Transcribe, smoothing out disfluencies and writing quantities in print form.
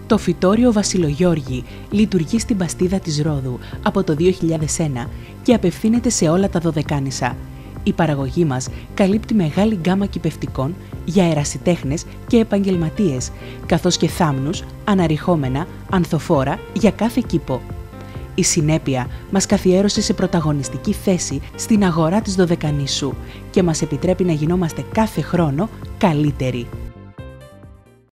Το φυτόριο Βασιλογιώργη λειτουργεί στην Παστίδα της Ρόδου από το 2001 και απευθύνεται σε όλα τα Δωδεκάνησα. Η παραγωγή μας καλύπτει μεγάλη γκάμα κηπευτικών για ερασιτέχνες και επαγγελματίες, καθώς και θάμνους, αναρριχόμενα, ανθοφόρα για κάθε κήπο. Η συνέπεια μας καθιέρωσε σε πρωταγωνιστική θέση στην αγορά της Δωδεκανήσου και μας επιτρέπει να γινόμαστε κάθε χρόνο καλύτεροι.